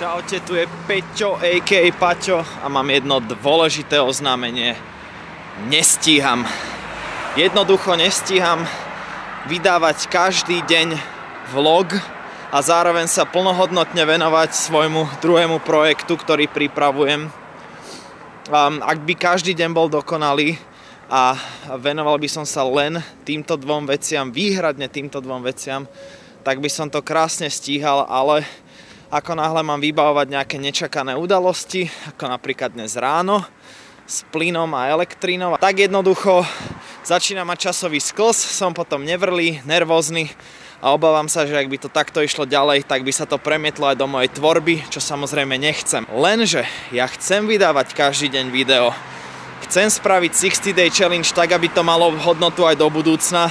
Čaute, tu je Peťo, a.k.a. Paťo a mám jedno dôležité oznámenie. Nestíham. Jednoducho nestíham vydávať každý deň vlog a zároveň sa plnohodnotne venovať svojmu druhému projektu, ktorý pripravujem. Ak by každý deň bol dokonalý a venoval by som sa len týmto dvom veciam, výhradne týmto dvom veciam, tak by som to krásne stíhal, ale ako náhle mám vybavovať nejaké nečakané udalosti, ako napríklad dnes ráno, s plynom a elektrínou, tak jednoducho začína mať časový sklz, som potom nevrlý, nervózny a obávam sa, že ak by to takto išlo ďalej, tak by sa to premietlo aj do mojej tvorby, čo samozrejme nechcem. Lenže ja chcem vydávať každý deň video. Chcem spraviť 60 Day Challenge tak, aby to malo hodnotu aj do budúcna.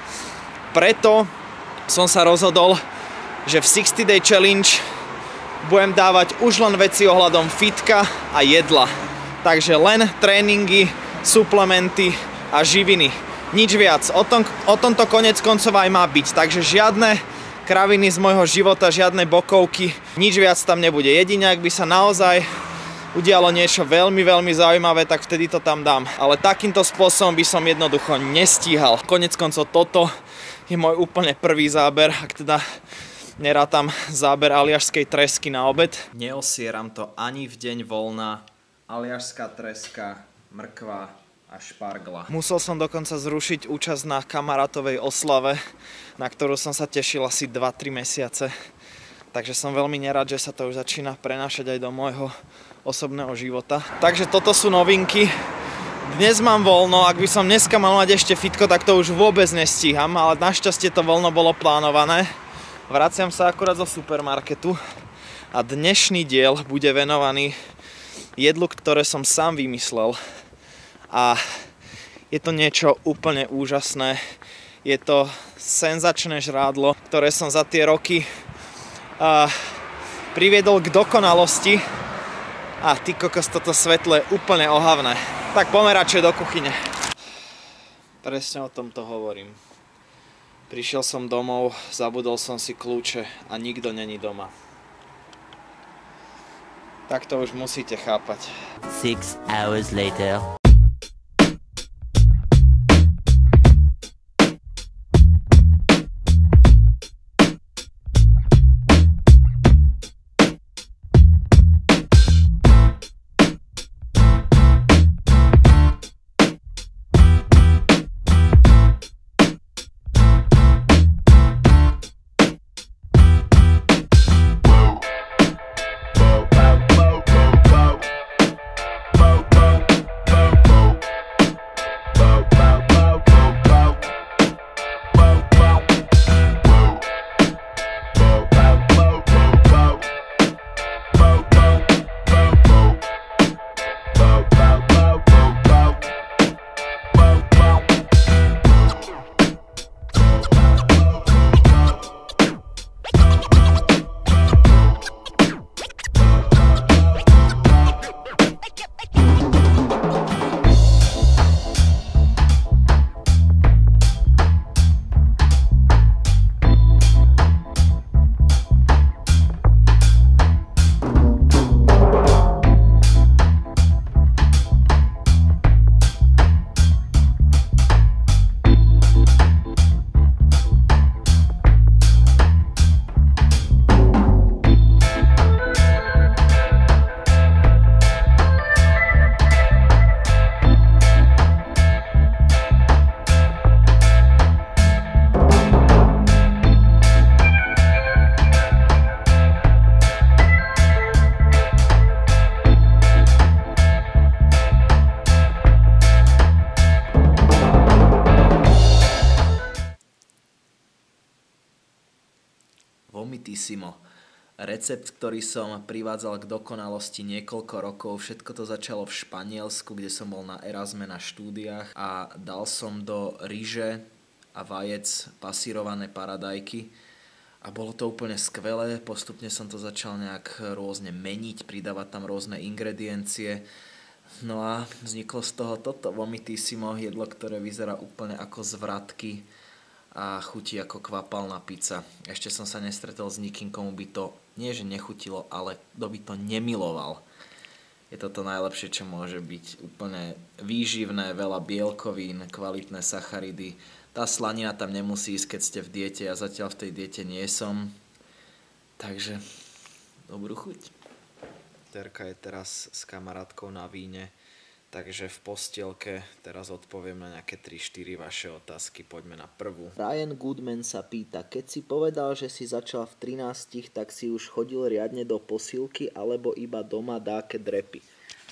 Preto som sa rozhodol, že v 60 Day Challenge budem dávať už len veci ohľadom fitka a jedla. Takže len tréningy, suplementy a živiny. Nič viac. O tomto konec koncov aj má byť. Takže žiadne kraviny z môjho života, žiadne bokovky. Nič viac tam nebude. Jedine, ak by sa naozaj udialo niečo veľmi, veľmi zaujímavé, tak vtedy to tam dám. Ale takýmto spôsobom by som jednoducho nestíhal. Konec koncov toto je môj úplne prvý záber, ak teda nerátam záber aliašskej tresky na obed. Neosieram to ani v deň voľna. Aliašská treska, mrkva a špargla. Musel som dokonca zrušiť účasť na kamarátovej oslave, na ktorú som sa tešil asi 2-3 mesiace. Takže som veľmi nerad, že sa to už začína prenášať aj do môjho osobného života. Takže toto sú novinky. Dnes mám voľno, ak by som dneska mal mať ešte fitko, tak to už vôbec nestíham, ale našťastie to voľno bolo plánované. Vraciam sa akurát zo supermarketu a dnešný diel bude venovaný jedlu, ktoré som sám vymyslel. A je to niečo úplne úžasné. Je to senzačné žrádlo, ktoré som za tie roky priviedol k dokonalosti. A ty kokos, toto svetlo je úplne ohavné. Tak poďme radšej do kuchyne. Presne o tomto hovorím. Prišiel som domov, zabudol som si kľúče a nikto není doma. Tak to už musíte chápať. 6 hours later. Vomitissimo. Recept, ktorý som privádzal k dokonalosti niekoľko rokov. Všetko to začalo v Španielsku, kde som bol na Erasme na štúdiách a dal som do ryže a vajec pasírované paradajky a bolo to úplne skvelé. Postupne som to začal nejak rôzne meniť, pridávať tam rôzne ingrediencie. No a vzniklo z toho toto vomitissimo, jedlo, ktoré vyzerá úplne ako z vratky a chutí ako kvapalná pizza. Ešte som sa nestretol s nikým, komu by to nie že nechutilo, ale kto by to nemiloval. Je to to najlepšie, čo môže byť. Úplne výživné, veľa bielkovín, kvalitné sacharidy. Tá slanina tam nemusí ísť, keď ste v diete. Ja zatiaľ v tej diete nie som. Takže dobrú chuť. Terka je teraz s kamarátkou na víne, takže v postielke teraz odpoviem na nejaké 3-4 vaše otázky. Poďme na prvú. Ryan Goodman sa pýta, keď si povedal, že si začal v 13, tak si už chodil riadne do posilky alebo iba doma dáke drepy?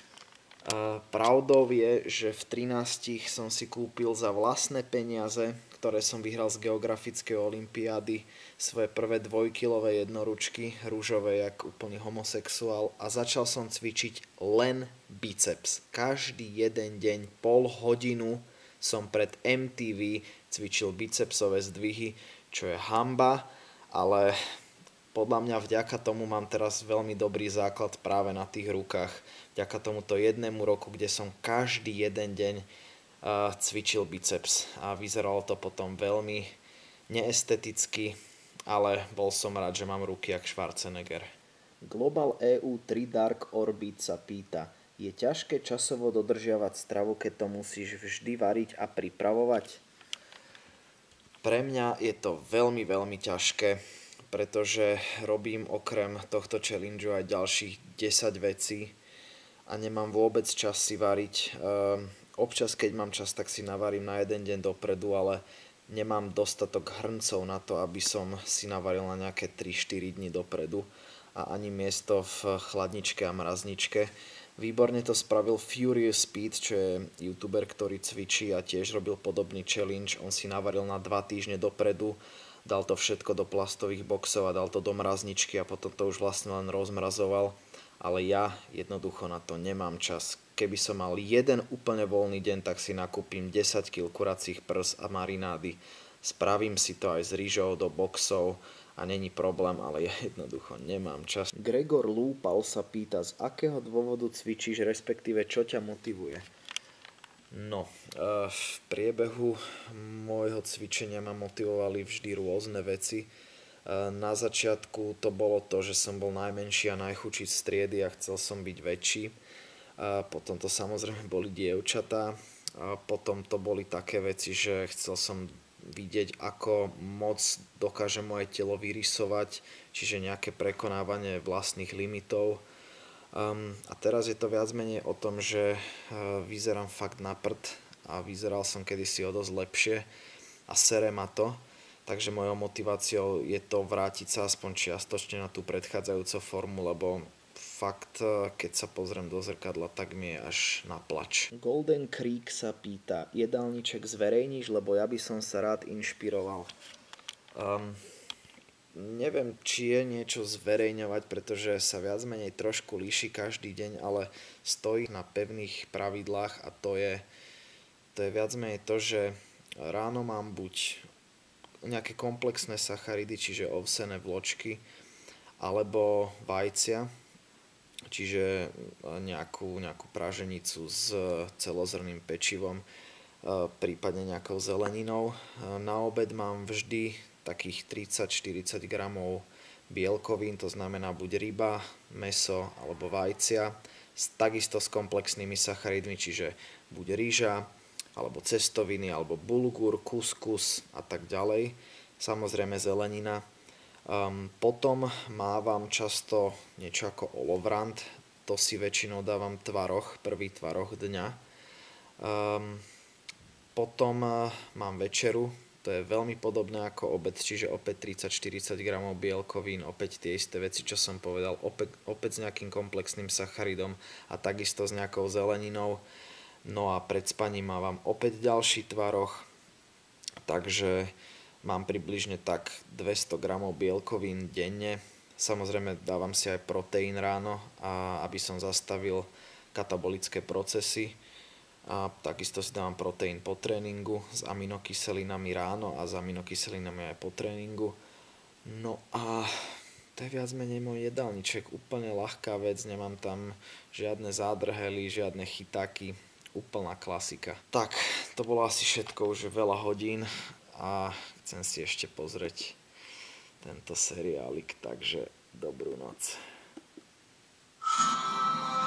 Pravdou je, že v 13 som si kúpil za vlastné peniaze, ktoré som vyhral z geografickej olympiády, svoje prvé 2-kilové jednoručky, rúžové jak úplný homosexuál, a začal som cvičiť len biceps. Každý jeden deň, pol hodinu som pred MTV cvičil bicepsové zdvihy, čo je hanba, ale podľa mňa vďaka tomu mám teraz veľmi dobrý základ práve na tých rukách. Vďaka tomuto jednému roku, kde som každý jeden deň cvičil biceps a vyzeralo to potom veľmi neesteticky, ale bol som rád, že mám ruky jak Schwarzenegger. Global EU 3 Dark Orbit sa pýta, je ťažké časovo dodržiavať stravu, keď to musíš vždy variť a pripravovať? Pre mňa je to veľmi, veľmi ťažké, pretože robím okrem tohto challengeu aj ďalších 10 vecí a nemám vôbec čas si variť. Občas, keď mám čas, tak si navarím na jeden deň dopredu, ale nemám dostatok hrncov na to, aby som si navaril na nejaké 3-4 dní dopredu a ani miesto v chladničke a mrazničke. Výborne to spravil Furious Speed, čo je youtuber, ktorý cvičí a tiež robil podobný challenge. On si navaril na 2 týždne dopredu, dal to všetko do plastových boxov a dal to do mrazničky a potom to už vlastne len rozmrazoval. Ale ja jednoducho na to nemám čas. Keby som mal jeden úplne voľný deň, tak si nakúpim 10 kg kuracích prs a marinády. Spravím si to aj s rýžou do boxov a není problém, ale ja jednoducho nemám čas. Gregor Lúpal sa pýta, z akého dôvodu cvičíš, respektíve čo ťa motivuje? No, v priebehu môjho cvičenia ma motivovali vždy rôzne veci. Na začiatku to bolo to, že som bol najmenší a najchudší z triedy a chcel som byť väčší. Potom to samozrejme boli dievčatá. A potom to boli také veci, že chcel som vidieť, ako moc dokáže moje telo vyrysovať, čiže nejaké prekonávanie vlastných limitov. A teraz je to viac menej o tom, že vyzerám fakt na prd a vyzeral som kedysi o dosť lepšie a sere ma to. Takže mojou motiváciou je to vrátiť sa aspoň čiastočne na tú predchádzajúcu formu, lebo fakt, keď sa pozriem do zrkadla, tak mi je až na plač. Golden Creek sa pýta, jedálniček zverejníš, lebo ja by som sa rád inšpiroval. Neviem, či je niečo zverejňovať, pretože sa viac menej trošku líši každý deň, ale stojí na pevných pravidlách a to je viac menej to, že ráno mám buď nejaké komplexné sacharidy, čiže ovsené vločky, alebo vajcia, čiže nejakú praženicu s celozrnným pečivom, prípadne nejakou zeleninou. Na obed mám vždy takých 30-40 gramov bielkovín, to znamená buď ryba, mäso alebo vajcia, takisto s komplexnými sacharidmi, čiže buď rýža, alebo cestoviny, alebo bulgur, kuskus a tak ďalej. Samozrejme zelenina. Potom mávam často niečo ako olovrant. To si väčšinou dávam tvaroh, prvý tvaroh dňa. Potom mám večeru. To je veľmi podobné ako obed, čiže opäť 30-40 gramov bielkovín, opäť tie isté veci, čo som povedal, opäť s nejakým komplexným sacharidom a takisto s nejakou zeleninou. No a pred spaním mávam opäť ďalší tvaroh, takže mám približne tak 200 gramov bielkovín denne. Samozrejme dávam si aj proteín ráno, aby som zastavil katabolické procesy. A takisto si dávam proteín po tréningu s aminokyselinami ráno a s aminokyselinami aj po tréningu. No a to je viac menej môj jedálniček, úplne ľahká vec, nemám tam žiadne zádrhely, žiadne chytáky. Úplná klasika. Tak, to bolo asi všetko, už veľa hodín a chcem si ešte pozrieť tento seriálik, takže dobrú noc.